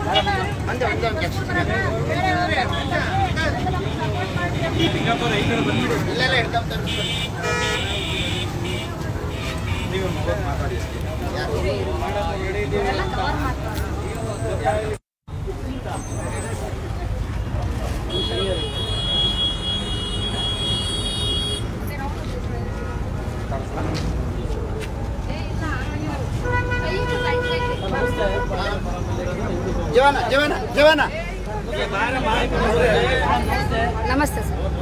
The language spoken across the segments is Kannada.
ಜೀವನ ನಮಸ್ತೆ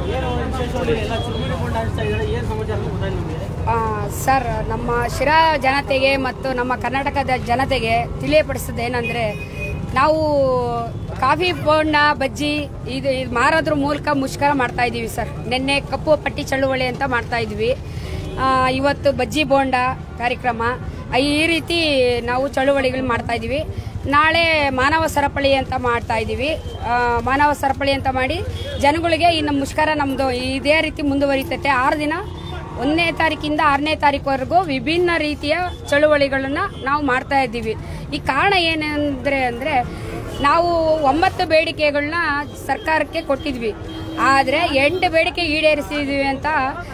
ಸರ್. ನಮ್ಮ ಶಿರಾ ಜನತೆಗೆ ಮತ್ತು ನಮ್ಮ ಕರ್ನಾಟಕದ ಜನತೆಗೆ ತಿಳಿಯಪಡಿಸೋದೇನೆಂದರೆ, ನಾವು ಕಾಫಿ ಬೋಂಡ ಬಜ್ಜಿ ಇದು ಮಾರೋದ್ರ ಮೂಲಕ ಮುಷ್ಕರ ಮಾಡ್ತಾ ಇದ್ದೀವಿ ಸರ್. ನಿನ್ನೆ ಕಪ್ಪು ಪಟ್ಟಿ ಚಳುವಳಿ ಅಂತ ಮಾಡ್ತಾ ಇದ್ವಿ. ಇವತ್ತು ಬಜ್ಜಿ ಬೋಂಡ ಕಾರ್ಯಕ್ರಮ, ಈ ರೀತಿ ನಾವು ಚಳುವಳಿಗಳು ಮಾಡ್ತಾ ಇದ್ದೀವಿ. ನಾಳೆ ಮಾನವ ಸರಪಳಿ ಅಂತ ಮಾಡ್ತಾ ಇದ್ದೀವಿ. ಮಾನವ ಸರಪಳಿ ಅಂತ ಮಾಡಿ ಜನಗಳಿಗೆ ಈ ನಮ್ಮ ಮುಷ್ಕರ ನಮ್ಮದು ಇದೇ ರೀತಿ ಮುಂದುವರಿತೈತೆ. 6 ದಿನ 1ನೇ ತಾರೀಕಿಂದ 6ನೇ ತಾರೀಕುವರೆಗೂ ವಿಭಿನ್ನ ರೀತಿಯ ಚಳುವಳಿಗಳನ್ನು ನಾವು ಮಾಡ್ತಾ ಇದ್ದೀವಿ. ಈ ಕಾರಣ ಏನೆಂದರೆ ನಾವು 9 ಬೇಡಿಕೆಗಳನ್ನ ಸರ್ಕಾರಕ್ಕೆ ಕೊಟ್ಟಿದ್ವಿ. ಆದರೆ 8 ಬೇಡಿಕೆ ಈಡೇರಿಸಿದ್ವಿ ಅಂತ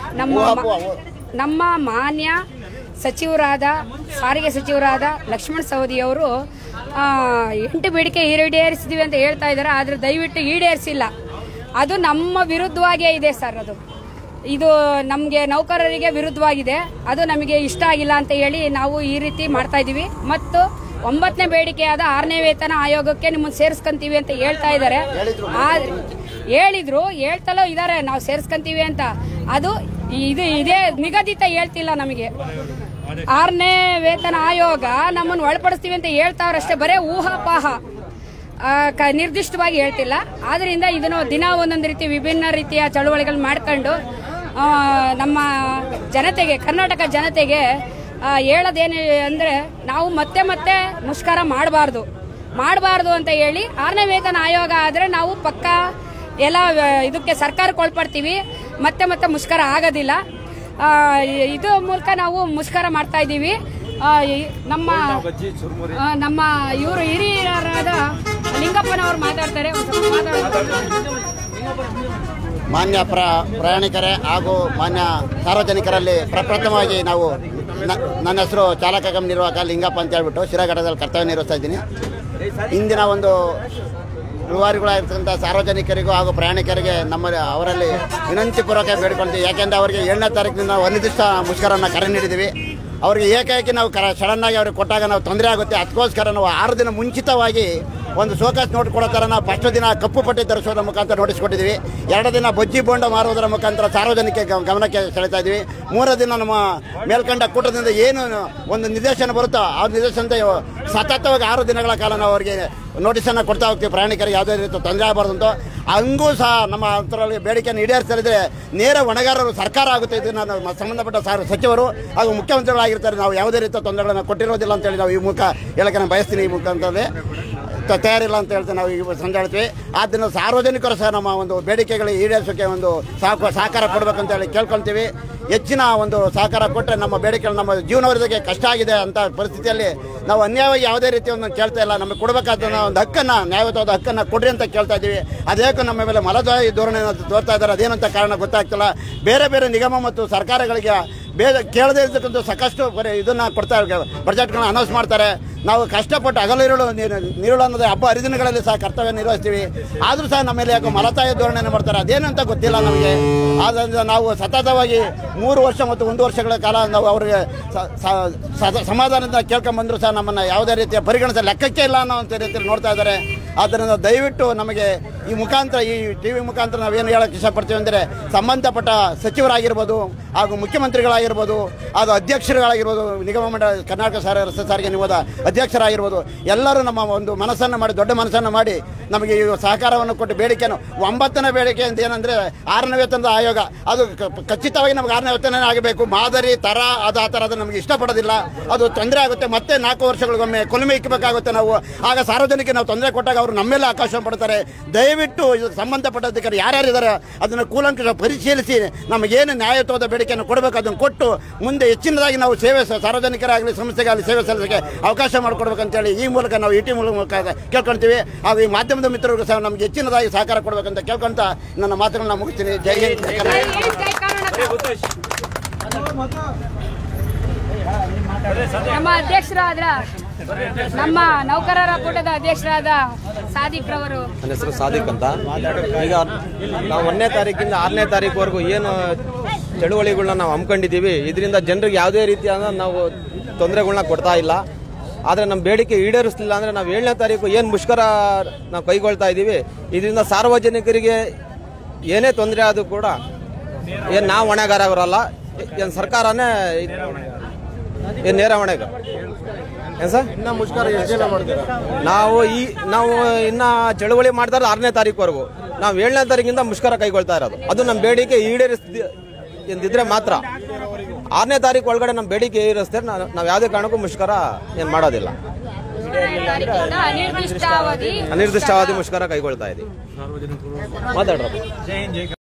ನಮ್ಮ ಮಾನ್ಯ ಸಚಿವರಾದ ಸಾರಿಗೆ ಸಚಿವರಾದ ಲಕ್ಷ್ಮಣ ಸವದಿಯವರು 8 ಬೇಡಿಕೆ ಈಡೇರಿಸಿದ್ವಿ ಅಂತ ಹೇಳ್ತಾ ಇದ್ದಾರೆ. ಆದರೆ ದಯವಿಟ್ಟು ಈಡೇರಿಸಿಲ್ಲ. ಅದು ನಮ್ಮ ವಿರುದ್ಧವಾಗೇ ಇದೆ ಸರ್. ಇದು ನಮಗೆ ನೌಕರರಿಗೆ ವಿರುದ್ಧವಾಗಿದೆ. ಅದು ನಮಗೆ ಇಷ್ಟ ಆಗಿಲ್ಲ ಅಂತ ಹೇಳಿ ನಾವು ಈ ರೀತಿ ಮಾಡ್ತಾ ಇದ್ದೀವಿ. ಮತ್ತು 9ನೇ ಬೇಡಿಕೆಯಾದ 6ನೇ ವೇತನ ಆಯೋಗಕ್ಕೆ ನಿಮ್ಮನ್ನು ಸೇರಿಸ್ಕೊಂತೀವಿ ಅಂತ ಹೇಳ್ತಾ ಇದ್ದಾರೆ. ಹೇಳ್ತಲೋ ಇದ್ದಾರೆ ನಾವು ಸೇರಿಸ್ಕೊಂತೀವಿ ಅಂತ. ಅದು ಇದೇ ನಿಗದಿತ ಹೇಳ್ತಿಲ್ಲ ನಮಗೆ. 6ನೇ ವೇತನ ಆಯೋಗ ನಮ್ಮನ್ನು ಒಳಪಡಿಸ್ತೀವಿ ಅಂತ ಹೇಳ್ತಾವ್ರಷ್ಟೇ, ಬರೇ ಊಹಾಪಾಹ, ನಿರ್ದಿಷ್ಟವಾಗಿ ಹೇಳ್ತಿಲ್ಲ. ಆದ್ರಿಂದ ಇದನ್ನು ದಿನ ಒಂದೊಂದು ರೀತಿ ವಿಭಿನ್ನ ರೀತಿಯ ಚಳುವಳಿಗಳು ಮಾಡ್ಕೊಂಡು ನಮ್ಮ ಜನತೆಗೆ, ಕರ್ನಾಟಕ ಜನತೆಗೆ ಹೇಳೋದೇನು ಅಂದರೆ, ನಾವು ಮತ್ತೆ ಮುಷ್ಕರ ಮಾಡಬಾರ್ದು ಅಂತ ಹೇಳಿ 6ನೇ ವೇತನ ಆಯೋಗ ಆದರೆ ನಾವು ಪಕ್ಕ ಎಲ್ಲ ಇದಕ್ಕೆ ಸರ್ಕಾರಕ್ಕೆ ಒಳಪಡ್ತೀವಿ. ಮತ್ತೆ ಮುಷ್ಕರ ಆಗೋದಿಲ್ಲ. ಇದು ಮೂಲಕ ನಾವು ಮುಷ್ಕರ ಮಾಡ್ತಾ ಇದ್ದೀವಿ. ನಮ್ಮ ಇವರು ಹಿರಿಯರಾದ ಲಿಂಗಪ್ಪನವರು ಮಾತಾಡ್ತಾರೆ. ಮಾನ್ಯ ಪ್ರಯಾಣಿಕರೇ ಹಾಗೂ ಮಾನ್ಯ ಸಾರ್ವಜನಿಕರಲ್ಲಿ ಪ್ರಪ್ರಥಮವಾಗಿ ನಾವು ನನ್ನ ಹೆಸರು ಚಾಲಕ ಗಮ ನಿರ್ವಾಹಕ ಲಿಂಗಪ್ಪ ಅಂತ ಹೇಳ್ಬಿಟ್ಟು ಶಿರಾ ಘಟಕದಲ್ಲಿ ಕರ್ತವ್ಯ ನಿರ್ವಹಿಸ್ತಾ ಇದ್ದೀನಿ. ಇಂದಿನ ಒಂದು ರೂವಾರಿಗಳಾಗಿರ್ತಕ್ಕಂಥ ಸಾರ್ವಜನಿಕರಿಗೂ ಹಾಗೂ ಪ್ರಯಾಣಿಕರಿಗೆ ಅವರಲ್ಲಿ ವಿನಂತಿ ಪೂರ್ವಕ ಬೇಡಿಕೊಳ್ತೀವಿ. ಯಾಕೆಂದರೆ ಅವರಿಗೆ 7ನೇ ತಾರೀಕಿನಿಂದ ಅನಿರ್ದಿಷ್ಟ ಮುಷ್ಕರವನ್ನು ಕರೆ ನೀಡಿದ್ದೀವಿ. ಅವರಿಗೆ ಏಕಾಏಕಿ ನಾವು ಸಡನ್ನಾಗಿ ಅವ್ರಿಗೆ ಕೊಟ್ಟಾಗ ನಾವು ತೊಂದರೆ ಆಗುತ್ತೆ. ಅದಕ್ಕೋಸ್ಕರ ನಾವು 6 ದಿನ ಮುಂಚಿತವಾಗಿ ಒಂದು ಶೋಕಾಸ್ ನೋಟ್ ಕೊಡೋ ಥರ ನಾವು ಫಸ್ಟ್ ದಿನ ಕಪ್ಪು ಪಟ್ಟಿ ಧರಿಸೋದ್ರ ಮುಖಾಂತರ ನೋಟಿಸ್ ಕೊಟ್ಟಿದ್ದೀವಿ. 2 ದಿನ ಬಜ್ಜಿ ಬೋಂಡ ಮಾರುವುದರ ಮುಖಾಂತರ ಸಾರ್ವಜನಿಕ ಗಮನಕ್ಕೆ ಸೆಳೆತಾ ಇದ್ವಿ. 3ನೇ ದಿನ ನಮ್ಮ ಮೇಲ್ಕಂಡ ಕೂಟದಿಂದ ಏನು ಒಂದು ನಿರ್ದೇಶನ ಬರುತ್ತೋ ಆ ನಿರ್ದೇಶನದ ಸತತವಾಗಿ 6 ದಿನಗಳ ಕಾಲ ನಾವು ಅವರಿಗೆ ನೋಟಿಸನ್ನು ಕೊಡ್ತಾ ಹೋಗ್ತೀವಿ. ಪ್ರಯಾಣಿಕರಿಗೆ ಯಾವುದೇ ರೀತಿ ತೊಂದರೆ ಆಗಬಾರ್ದು ಅಂತ. ಹಂಗೂ ಸಹ ನಮ್ಮ ಅಂತರಲ್ಲಿ ಬೇಡಿಕೆಯನ್ನು ಈಡೇರಿಸ್ತಾ ನೇರ ಹೊಣೆಗಾರರು ಸರ್ಕಾರ ಆಗುತ್ತೆ. ಇದು ನಾನು ಸಂಬಂಧಪಟ್ಟ ಸಚಿವರು ಹಾಗೂ ಮುಖ್ಯಮಂತ್ರಿಗಳಾಗಿರ್ತಾರೆ. ನಾವು ಯಾವುದೇ ರೀತಿಯ ತೊಂದರೆಗಳನ್ನು ಕೊಟ್ಟಿರೋದಿಲ್ಲ ಅಂತೇಳಿ ನಾವು ಈ ಮುಖ ಹೇಳಕ್ಕೆ ನಾನು ಬಯಸ್ತೀನಿ. ಈ ಮುಖಾಂತರೇ ತಯಾರಿಲ್ಲ ಅಂತ ಹೇಳ್ತೀವಿ ನಾವು ಈಗ ಸಂಜೆ ಹೇಳ್ತೀವಿ. ಆದ್ದರಿಂದ ಸಾರ್ವಜನಿಕರು ಸಹ ನಮ್ಮ ಒಂದು ಬೇಡಿಕೆಗಳಿಗೆ ಈಡೇರಿಸೋಕ್ಕೆ ಒಂದು ಸಹಕಾರ ಕೊಡಬೇಕಂತ ಹೇಳಿ ಕೇಳ್ಕೊಳ್ತೀವಿ. ಹೆಚ್ಚಿನ ಒಂದು ಸಹಕಾರ ಕೊಟ್ಟರೆ ನಮ್ಮ ಬೇಡಿಕೆಗಳು, ನಮ್ಮ ಜೀವನವರಿಗೆ ಕಷ್ಟ ಆಗಿದೆ ಅಂತ ಪರಿಸ್ಥಿತಿಯಲ್ಲಿ ನಾವು ಅನ್ಯಾಯವಾಗಿ ಯಾವುದೇ ರೀತಿಯನ್ನು ಕೇಳ್ತಾ ಇಲ್ಲ. ನಮಗೆ ಕೊಡಬೇಕಾದ ಒಂದು ಹಕ್ಕನ್ನು, ನ್ಯಾಯಯುತವಾದ ಹಕ್ಕನ್ನು ಕೊಡ್ರಿ ಅಂತ ಕೇಳ್ತಾ ಇದ್ದೀವಿ. ಅದೇಕೋ ನಮ್ಮ ಮೇಲೆ ಮಲದಾಯಿ ಧೋರಣೆಯನ್ನು ತೋರ್ತಾ ಇದ್ದಾರೆ. ಅದೇನಂತ ಕಾರಣ ಗೊತ್ತಾಗ್ತಿಲ್ಲ. ಬೇರೆ ನಿಗಮ ಮತ್ತು ಸರ್ಕಾರಗಳಿಗೆ ಕೇಳದೇ ಇರ್ತಕ್ಕಂಥ ಸಾಕಷ್ಟು ಇದನ್ನು ಕೊಡ್ತಾ ಬಜೆಟ್ಗಳನ್ನ ಅನೌನ್ಸ್ ಮಾಡ್ತಾರೆ. ನಾವು ಕಷ್ಟಪಟ್ಟು ಹಗಲಿರುಳು ನೀರುಳು ಅನ್ನೋದು ಹಬ್ಬ ಹರಿದಿನಗಳಲ್ಲಿ ಸಹ ಕರ್ತವ್ಯ ನಿರ್ವಹಿಸ್ತೀವಿ. ಆದರೂ ಸಹ ನಮ್ಮ ಮೇಲೆ ಯಾಕೋ ಮಲತಾಯಿ ಧೋರಣೆಯನ್ನು ಮಾಡ್ತಾರೆ. ಅದೇನಂತ ಗೊತ್ತಿಲ್ಲ ನಮಗೆ. ಆದ್ದರಿಂದ ನಾವು ಸತತವಾಗಿ 3 ವರ್ಷ ಮತ್ತು 1 ವರ್ಷಗಳ ಕಾಲ ನಾವು ಅವರಿಗೆ ಸಮಾಧಾನದಿಂದ ಕೇಳ್ಕೊಂಡ್ಬಂದರೂ ಸಹ ನಮ್ಮನ್ನು ಯಾವುದೇ ರೀತಿಯ ಪರಿಗಣಿಸ ಲೆಕ್ಕಕ್ಕೆ ಇಲ್ಲ ಅನ್ನೋಂಥ ರೀತಿಯಲ್ಲಿ ನೋಡ್ತಾ ಇದ್ದಾರೆ. ಆದ್ದರಿಂದ ದಯವಿಟ್ಟು ನಮಗೆ ಈ ಮುಖಾಂತರ, ಈ TV ಮುಖಾಂತರ ನಾವೇನು ಹೇಳೋಕ್ಕೆ ಇಷ್ಟಪಡ್ತೀವಿ ಅಂದರೆ, ಸಂಬಂಧಪಟ್ಟ ಸಚಿವರಾಗಿರ್ಬೋದು ಹಾಗೂ ಮುಖ್ಯಮಂತ್ರಿಗಳಾಗಿರ್ಬೋದು ಹಾಗೂ ಅಧ್ಯಕ್ಷರುಗಳಾಗಿರ್ಬೋದು, ನಿಗಮ ಮಂಡಳಿ ಕರ್ನಾಟಕ ರಸ್ತೆ ಸಾರಿಗೆ ನಿಗಮದ ಅಧ್ಯಕ್ಷರಾಗಿರ್ಬೋದು, ಎಲ್ಲರೂ ನಮ್ಮ ಒಂದು ಮನಸ್ಸನ್ನು ಮಾಡಿ, ದೊಡ್ಡ ಮನಸ್ಸನ್ನು ಮಾಡಿ ನಮಗೆ ಈ ಸಹಕಾರವನ್ನು ಕೊಟ್ಟು ಬೇಡಿಕೆಯನ್ನು 9ನೇ ಬೇಡಿಕೆ ಅಂತ ಏನಂದರೆ 6ನೇ ವೇತನದ ಆಯೋಗ. ಅದು ಖಚಿತವಾಗಿ ನಮಗೆ 6ನೇ ವೇತನ ಆಗಬೇಕು. ಮಾದರಿ ಥರ ಆ ಥರ ಅದು ನಮಗೆ ಇಷ್ಟಪಡೋದಿಲ್ಲ. ಅದು ತೊಂದರೆ ಆಗುತ್ತೆ. ಮತ್ತೆ 4 ವರ್ಷಗಳಿಗೊಮ್ಮೆ ಕೊಲುಮೆ ಇಕ್ಕಬೇಕಾಗುತ್ತೆ ನಾವು. ಆಗ ಸಾರ್ವಜನಿಕ ನಾವು ತೊಂದರೆ ಕೊಟ್ಟಾಗ ಅವರು ನಮ್ಮೆಲ್ಲ ಆಕಾಶ ಪಡ್ತಾರೆ. ದಯವಿಟ್ಟು ಇದಕ್ಕೆ ಸಂಬಂಧಪಟ್ಟ ಅಧಿಕಾರಿ ಯಾರ್ಯಾರಿದ್ದಾರೆ ಅದನ್ನು ಕೂಲಂಕಷ ಪರಿಶೀಲಿಸಿ ನಮಗೇನು ನ್ಯಾಯಯುತವಾದ ಬೇಡಿಕೆಯನ್ನು ಕೊಡಬೇಕು ಅದನ್ನು ಕೊಟ್ಟು ಮುಂದೆ ಹೆಚ್ಚಿನದಾಗಿ ನಾವು ಸೇವೆ ಸಾರ್ವಜನಿಕರಾಗಲಿ ಸಂಸ್ಥೆಗಾಗಲಿ ಸೇವೆ ಸಲ್ಲಿಸೋಕ್ಕೆ ಅವಕಾಶ ಮಾಡಿಕೊಡ್ಬೇಕಂತೇಳಿ ಈ ಮೂಲಕ ನಾವು ಇಟಿ ಮೂಲಕ ಕೇಳ್ಕೊಳ್ತೀವಿ. ಹಾಗೂ ಈ ಮಾಧ್ಯಮದ ಮಿತ್ರರಿಗೂ ಸಹ ನಮಗೆ ಹೆಚ್ಚಿನದಾಗಿ ಸಹಕಾರ ಕೊಡಬೇಕಂತ ಕೇಳ್ಕೊಂತ ನನ್ನ ಮಾತುಗಳನ್ನ ಮುಗಿಸ್ತೀನಿ. ಜೈ ಹಿಂದ್. ನಮ್ಮ ಅಧ್ಯಕ್ಷರಾದ ನಮ್ಮ ನೌಕರರ ಕೂಟದ ಅಧ್ಯಕ್ಷರಾದ ಸಾದಿಕ್ ರವರು. ನನ್ನ ಹೆಸರು ಸಾದಿಕ್ ಅಂತ. ಈಗ ನಾವು 1ನೇ ತಾರೀಕಿಂದ 6ನೇ ತಾರೀಕುವರೆಗೂ ಏನು ಚಳುವಳಿಗಳನ್ನ ನಾವು ಹಮ್ಮಿಕೊಂಡಿದ್ದೀವಿ, ಇದರಿಂದ ಜನರಿಗೆ ಯಾವುದೇ ರೀತಿಯಾದ ನಾವು ತೊಂದರೆಗಳನ್ನ ಕೊಡ್ತಾ ಇಲ್ಲ. ಆದರೆ ನಮ್ಮ ಬೇಡಿಕೆ ಈಡೇರಿಸಲಿಲ್ಲ ಅಂದರೆ ನಾವು 7ನೇ ತಾರೀಕು ಏನು ಮುಷ್ಕರ ನಾವು ಕೈಗೊಳ್ತಾ ಇದ್ದೀವಿ, ಇದರಿಂದ ಸಾರ್ವಜನಿಕರಿಗೆ ಏನೇ ತೊಂದರೆ ಆದರೂ ಕೂಡ ಏನು ನಾವು ಹೊಣೆಗಾರವರಲ್ಲ, ಏನು ಸರ್ಕಾರನೇ ಏನು ನೇರ ಹೊಣೆಗಾರ. ಏನು ಸರ್ ಇನ್ನ ಮುಷ್ಕರ ಎಷ್ಟು ಜನ ಮಾಡ್ತೀರಾ? ನಾವು ಇನ್ನು ಚಳುವಳಿ ಮಾಡ್ತಾರೆ 6ನೇ ತಾರೀಕುವರೆಗೂ. ನಾವು 7ನೇ ತಾರೀಕಿಂದ ಮುಷ್ಕರ ಕೈಗೊಳ್ತಾ ಇರೋದು. ಅದು ನಮ್ಮ ಬೇಡಿಕೆ ಎಂದಿದ್ರೆ ಮಾತ್ರ 6ನೇ ತಾರೀಕು ಒಳಗಡೆ ನಮ್ಮ ಬೇಡಿಕೆ ಈಡೇರಿಸ್ತಾರೆ. ನಾವು ಯಾವುದೇ ಕಾರಣಕ್ಕೂ ಮುಷ್ಕರ ಏನು ಮಾಡೋದಿಲ್ಲ. ಅನಿರ್ದಿಷ್ಟಾವಧಿ ಮುಷ್ಕರ ಕೈಗೊಳ್ತಾ ಇದ್ದೀವಿ. ಮಾತಾಡ್ರಪ್ಪ.